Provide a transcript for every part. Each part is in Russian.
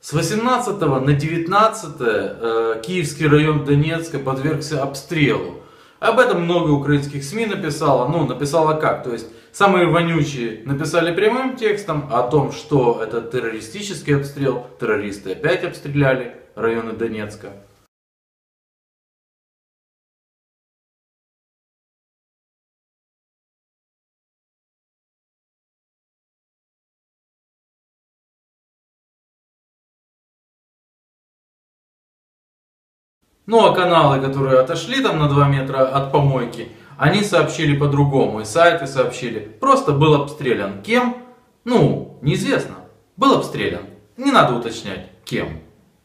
С 18 на 19 Киевский район Донецка подвергся обстрелу. Об этом много украинских СМИ написало. Ну, написало как? То есть, самые вонючие написали прямым текстом о том, что это террористический обстрел. Террористы опять обстреляли районы Донецка. Ну а каналы, которые отошли там на 2 метра от помойки, они сообщили по-другому. И сайты сообщили. Просто был обстрелян. Кем? Ну, неизвестно. Был обстрелян. Не надо уточнять, кем.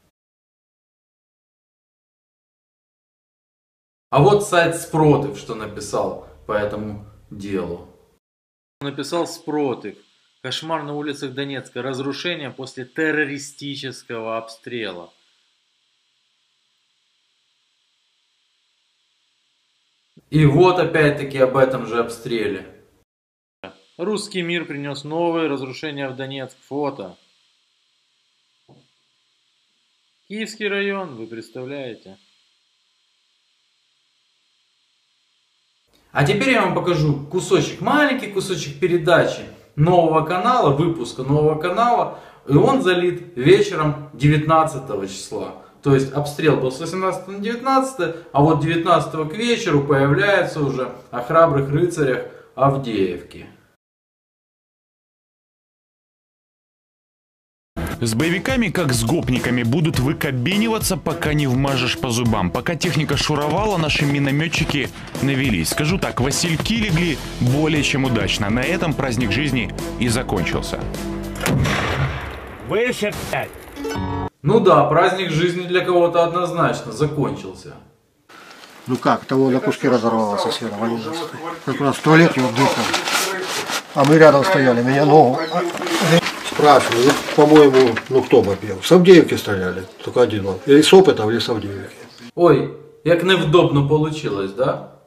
А вот сайт Спротив, что написал по этому делу. Написал Спротив. Кошмар на улицах Донецка. Разрушение после террористического обстрела. И вот опять-таки об этом же обстреле. Русский мир принес новые разрушения в Донецк. Фото. Киевский район, вы представляете? А теперь я вам покажу кусочек, маленький кусочек передачи нового канала, выпуска нового канала. И он залит вечером 19 числа. То есть обстрел был с 18 на 19, а вот 19 к вечеру появляется уже о храбрых рыцарях Авдеевки. С боевиками, как с гопниками, будут выкобениваться, пока не вмажешь по зубам. Пока техника шуровала, наши минометчики навелись. Скажу так, васильки легли более чем удачно. На этом праздник жизни и закончился. Выше, блядь! Ну да, праздник жизни для кого-то однозначно закончился. Ну как, того на куски разорвало соседа, как у нас в туалете вот дыхал. А мы рядом стояли, меня ногу. Спрашивали, ну, по-моему, ну кто бы пел? С Авдеевки стреляли, только один он. Или с Опытом, или с Авдеевки. Ой, як невдобно получилось, да?